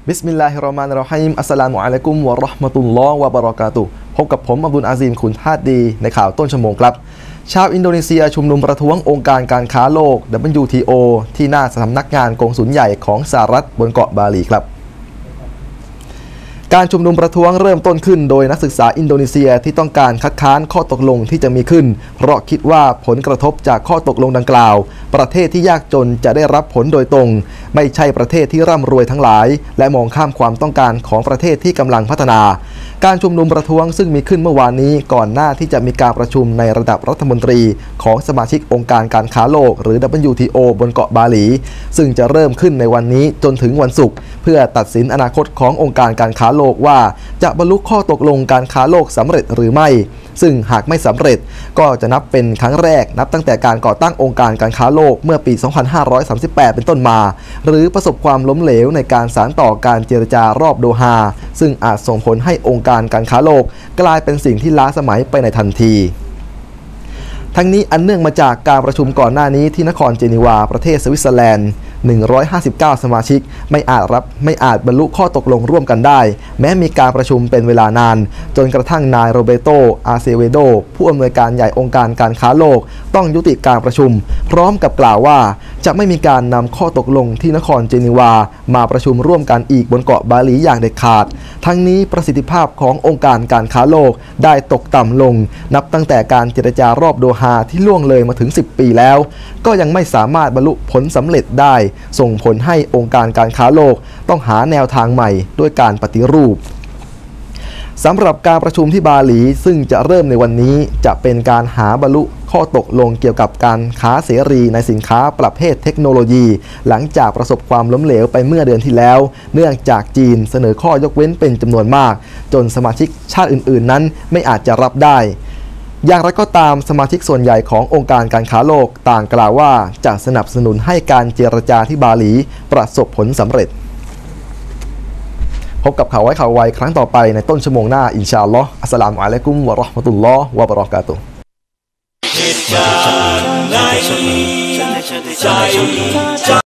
บิสมิลลาฮิรเราะห์มานิรเราะฮีมอัสสลามุอะลัยกุมวะเราะห์มะตุลลอฮ์วะบะเราะกาตุฮ์พบกับผมอับดุลอาซีมขุนทาสดีในข่าวต้นชั่วโมงครับชาวอินโดนีเซียชุมนุมประท้วงองค์การการค้าโลก WTO ที่หน้าสำนักงานกงสุลใหญ่ของสหรัฐบนเกาะบาหลีครับการชุมนุมประท้วงเริ่มต้นขึ้นโดยนักศึกษาอินโดนีเซียที่ต้องการคัดค้านข้อตกลงที่จะมีขึ้นเพราะคิดว่าผลกระทบจากข้อตกลงดังกล่าวประเทศที่ยากจนจะได้รับผลโดยตรงไม่ใช่ประเทศที่ร่ำรวยทั้งหลายและมองข้ามความต้องการของประเทศที่กำลังพัฒนาการชุมนุมประท้วงซึ่งมีขึ้นเมื่อวานนี้ก่อนหน้าที่จะมีการประชุมในระดับรัฐมนตรีของสมาชิกองค์การการค้าโลกหรือ WTO บนเกาะบาหลีซึ่งจะเริ่มขึ้นในวันนี้จนถึงวันศุกร์เพื่อตัดสินอนาคตขององค์การการค้าโลกว่าจะบรรลุข้อตกลงการค้าโลกสำเร็จหรือไม่ซึ่งหากไม่สำเร็จก็จะนับเป็นครั้งแรกนับตั้งแต่การก่อตั้งองค์การการค้าโลกเมื่อปี 2538 เป็นต้นมาหรือประสบความล้มเหลวในการสานต่อการเจรจารอบโดฮาซึ่งอาจส่งผลให้องค์การการค้าโลกกลายเป็นสิ่งที่ล้าสมัยไปในทันทีทั้งนี้อันเนื่องมาจากการประชุมก่อนหน้านี้ที่นครเจนีวาประเทศสวิตเซอร์แลนด์159 สมาชิกไม่อาจบรรลุข้อตกลงร่วมกันได้แม้มีการประชุมเป็นเวลานานจนกระทั่งนายโรเบโต อาเซเวโดผู้อำนวยการใหญ่องค์การการค้าโลกต้องยุติการประชุมพร้อมกับกล่าวว่าจะไม่มีการนำข้อตกลงที่นครเจนีวามาประชุมร่วมกันอีกบนเกาะบาหลีอย่างเด็ดขาดทั้งนี้ประสิทธิภาพขององค์การการค้าโลกได้ตกต่ำลงนับตั้งแต่การเจรจารอบโดฮาที่ล่วงเลยมาถึง10 ปีแล้วก็ยังไม่สามารถบรรลุผลสำเร็จได้ส่งผลให้องค์การการค้าโลกต้องหาแนวทางใหม่ด้วยการปฏิรูปสำหรับการประชุมที่บาหลีซึ่งจะเริ่มในวันนี้จะเป็นการหาบรรลุข้อตกลงเกี่ยวกับการค้าเสรีในสินค้าประเภทเทคโนโลยีหลังจากประสบความล้มเหลวไปเมื่อเดือนที่แล้วเนื่องจากจีนเสนอข้อยกเว้นเป็นจำนวนมากจนสมาชิกชาติอื่นๆนั้นไม่อาจจะรับได้อย่างไรก็ตามสมาชิกส่วนใหญ่ขององค์การการค้าโลกต่างกล่าวว่าจะสนับสนุนให้การเจรจาที่บาหลีประสบผลสำเร็จพบกับข่าวไวครั้งต่อไปในต้นชั่วโมงหน้าอินชาอัลลอฮ์อัสสลามุอะลัยกุมวะเราะห์มะตุลลอฮ์วะบะเราะกาตุฮ์